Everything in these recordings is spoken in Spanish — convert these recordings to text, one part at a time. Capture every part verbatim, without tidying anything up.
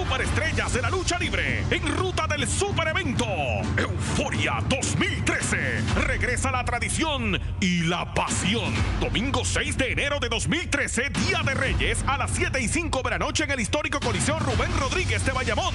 superestrellas de la lucha libre en ruta del super evento Euforia dos mil trece. Regresa la tradición y la pasión. Domingo seis de enero de dos mil trece, Día de Reyes, a las siete y cinco de la noche en el histórico Coliseo Rubén Rodríguez de Bayamón.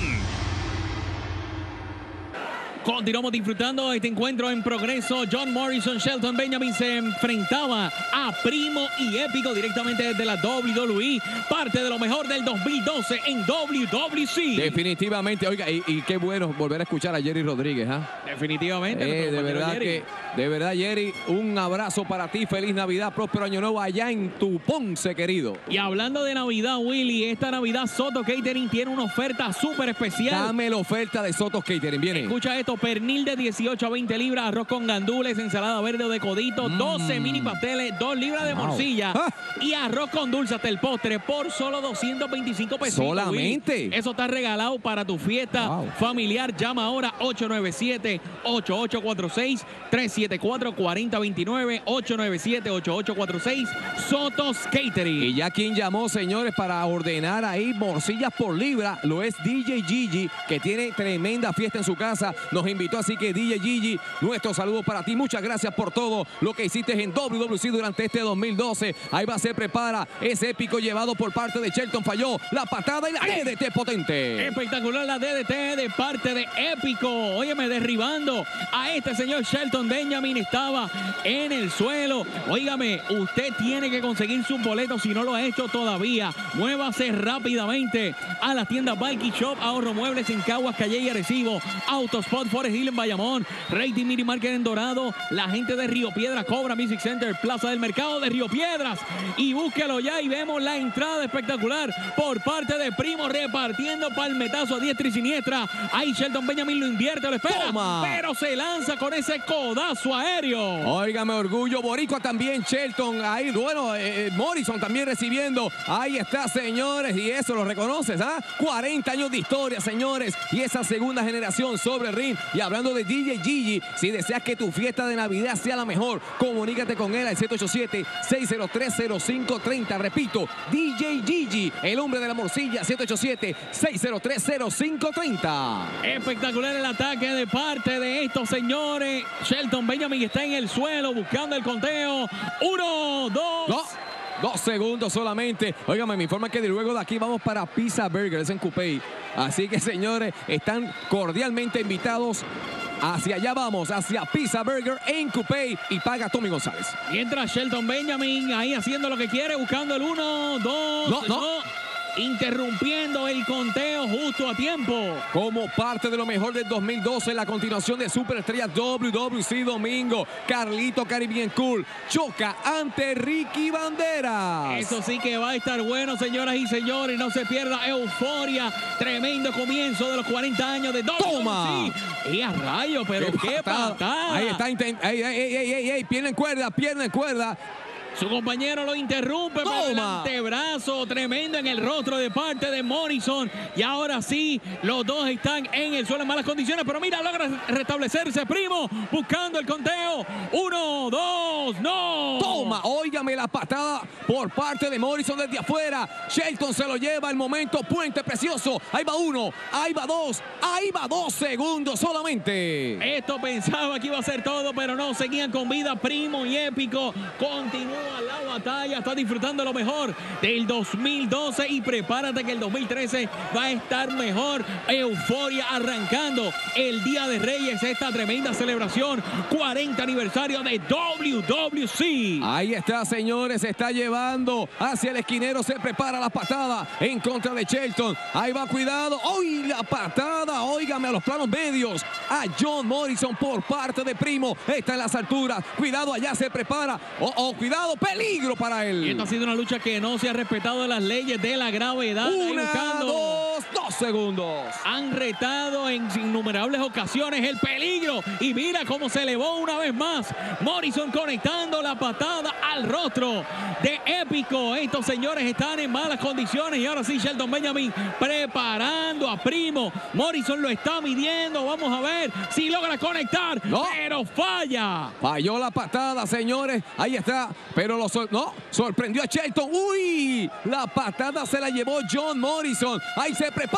Continuamos disfrutando este encuentro en progreso. John Morrison, Shelton Benjamin se enfrentaba a Primo y Épico directamente desde la doble u doble u E. Parte de lo mejor del dos mil doce en doble u doble u C. Definitivamente, oiga, y, y qué bueno volver a escuchar a Jerry Rodríguez, ¿ah? ¿eh? Definitivamente. Eh, de verdad Jerry. que, de verdad, Jerry, un abrazo para ti. Feliz Navidad, próspero año nuevo allá en tu Ponce, querido. Y hablando de Navidad, Willy, esta Navidad Soto Catering tiene una oferta súper especial. Dame la oferta de Soto Catering, viene. Escucha esto. Pernil de dieciocho a veinte libras, arroz con gandules, ensalada verde o de codito, mm. doce mini pasteles, dos libras de wow. morcilla ah. y arroz con dulce hasta el postre por solo doscientos veinticinco pesos. ¿Solamente? Willy. Eso está regalado para tu fiesta wow. familiar. Llama ahora ocho nueve siete, ocho ocho cuatro seis, tres siete cuatro, cuatro cero dos nueve, ocho nueve siete, ocho ocho cuatro seis, Sotos Catering. Y ya quien llamó, señores, para ordenar ahí morcillas por libra, lo es D J Gigi, que tiene tremenda fiesta en su casa. Nos invitó, así que D J Gigi, nuestro saludo para ti. Muchas gracias por todo lo que hiciste en doble u doble u C durante este dos mil doce. Ahí va, se prepara ese épico llevado por parte de Shelton. Falló la patada y la D D T potente. Espectacular la D D T de parte de Épico. Óyeme, derribando a este señor Shelton Benjamin. Estaba en el suelo. Óigame, usted tiene que conseguir su boleto si no lo ha hecho todavía. Muévase rápidamente a las tiendas Valky Shop, Ahorro Muebles en Caguas, Calle y Arecibo, Autospot, Forest Hill en Bayamón, Rating Mini Market en Dorado, la gente de Río Piedras, Cobra Music Center, Plaza del Mercado de Río Piedras. Y búsquelo ya y vemos la entrada espectacular por parte de Primo, repartiendo palmetazo a diestra y siniestra. Ahí Shelton Benjamin lo invierte, lo espera, Toma. pero se lanza con ese codazo aéreo. Óigame, orgullo boricua también, Shelton. Ahí, bueno, eh, Morrison también recibiendo. Ahí está, señores, y eso lo reconoces, ¿ah? cuarenta años de historia, señores, y esa segunda generación sobre el ring. Y hablando de D J Gigi, si deseas que tu fiesta de Navidad sea la mejor, comunícate con él al siete ocho siete, seis cero tres, cero cinco tres cero. Repito, D J Gigi, el hombre de la morcilla, siete ocho siete, seis cero tres, cero cinco tres cero. Espectacular el ataque de parte de estos señores. Shelton Benjamin está en el suelo buscando el conteo. Uno, dos... No. Dos segundos solamente. Óigame, me informan que de luego de aquí vamos para Pizza Burger, es en Coupey. Así que, señores, están cordialmente invitados. Hacia allá vamos, hacia Pizza Burger en Coupey, y paga Tommy González. Mientras Shelton Benjamin ahí haciendo lo que quiere, buscando el uno, dos... No, no. no. Interrumpiendo el conteo justo a tiempo. Como parte de lo mejor del dos mil doce, la continuación de Superestrella doble u doble u C domingo, Carlito Caribbean Cool choca ante Ricky Banderas. Eso sí que va a estar bueno, señoras y señores. No se pierda Euforia. Tremendo comienzo de los cuarenta años de doble u doble u C. ¡Toma! Y a rayo, pero qué, qué patada. patada. Ahí está, ey, ey, ey, ey, ey, pierna en cuerda, pierna en cuerda. Su compañero lo interrumpe por el antebrazo tremendo en el rostro de parte de Morrison. Y ahora sí, los dos están en el suelo en malas condiciones. Pero mira, logra restablecerse Primo, buscando el conteo. Uno, dos, no. Toma, óigame la patada por parte de Morrison desde afuera. Shelton se lo lleva el momento, puente precioso. Ahí va uno, ahí va dos, ahí va dos segundos solamente. Esto pensaba que iba a ser todo, pero no, seguían con vida Primo y Épico. Continúa la batalla, está disfrutando lo mejor del dos mil doce y prepárate que el dos mil trece va a estar mejor. Euforia arrancando el Día de Reyes, esta tremenda celebración, cuarenta aniversario de doble u doble u C. Ahí está, señores, se está llevando hacia el esquinero, se prepara la patada en contra de Shelton. Ahí va, cuidado, hoy la patada, óigame, a los planos medios a John Morrison por parte de Primo. Está en las alturas, cuidado, allá se prepara, oh, oh, cuidado, peligro para él. Y esta ha sido una lucha que no se ha respetado las leyes de la gravedad. Una, dos, dos segundos. Han retado en innumerables ocasiones el peligro. Y mira cómo se elevó una vez más. Morrison conectando la patada al rostro de Épico. Estos señores están en malas condiciones. Y ahora sí, Shelton Benjamin preparando a Primo. Morrison lo está midiendo. Vamos a ver si logra conectar. No. Pero falla. Falló la patada, señores. Ahí está. Pero lo sor no, sorprendió a Shelton. ¡Uy! La patada se la llevó John Morrison. Ahí se prepara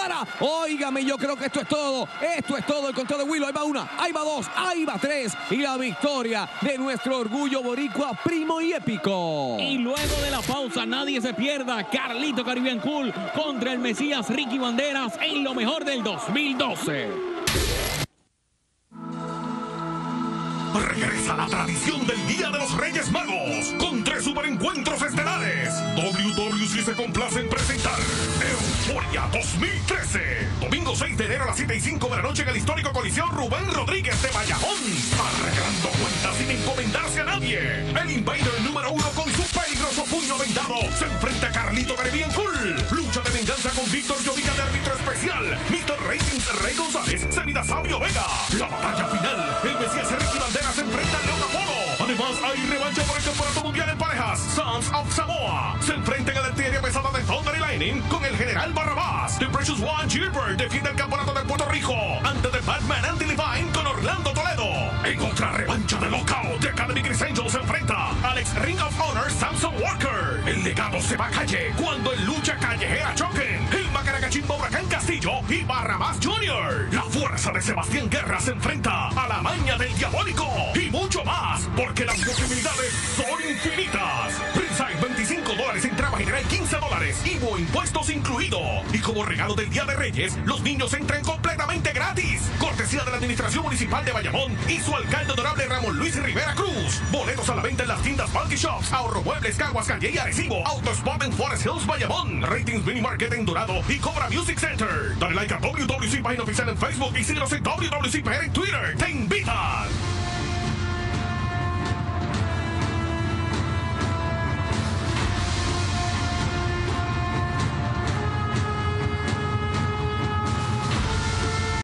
para. Óigame, yo creo que esto es todo. Esto es todo. El conteo de Willow. Ahí va una, ahí va dos, ahí va tres. Y la victoria de nuestro orgullo boricua, Primo y Épico. Y luego de la pausa, nadie se pierda. Carlito Caribbean Cool contra el Mesías Ricky Banderas en lo mejor del dos mil doce. Regresa la tradición del Día de los Reyes Magos con tres superencuentros estelares. W W C se complace en presentar Euforia dos mil trece. Domingo seis de enero a las siete y cinco de la noche en el histórico Coliseo Rubén Rodríguez de Bayamón. Arreglando cuentas sin encomendarse a nadie. El Invader número uno con su peligroso puño vendado se enfrenta a Carlito Caribbean Cool. Lucha de venganza con Víctor Llovica de árbitro especial. mister Ratings Rey González se mida Sabio Vega. La batalla final. El Mesías Ricky Banderas se enfrenta a León Apolo. Además hay revancha por el campeonato mundial en parejas. Sons of Samoa se enfrenta en el artillería pesada de Thunder y Lightning con el general Barrabás. The Precious One Gilbert defiende el campeonato de Puerto Rico ante The Batman Andy Levine con Orlando Toledo. En otra revancha de Lockout, The Academy Chris Angel se enfrenta a Alex Ring of Honor Samson Walker. El legado se va a calle cuando en lucha callejera choquen el Macaracachimbo Huracán Castillo y Barrabás junior La fuerza de Sebastián Guerra se enfrenta a la maña del Diabólico y mucho más, porque las posibilidades son infinitas. Ringside veinticinco dólares, entrada general quince dólares, I V A impuestos incluido. Y como regalo del Día de Reyes, los niños entran completamente gratis. Cortesía de la Administración Municipal de Bayamón y su alcalde honorable Ramón Luis Rivera Cruz. Boletos a la venta en las tiendas Funky Shops, Ahorro Muebles, Caguas, Calle y Arecibo, Autospot en Forest Hills, Bayamón, Ratings Mini Market en Dorado y Cobra Music Center. Dale like a W W C página oficial en Facebook y síguenos en W W C P R en Twitter. ¡Te invitan!